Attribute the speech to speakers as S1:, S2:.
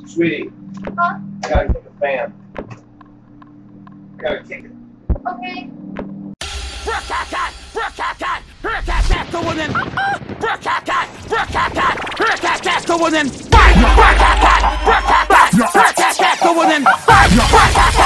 S1: Sweetie,
S2: Huh?
S1: I gotta kick a fan. I gotta kick it.
S2: Okay.
S3: Go within 5.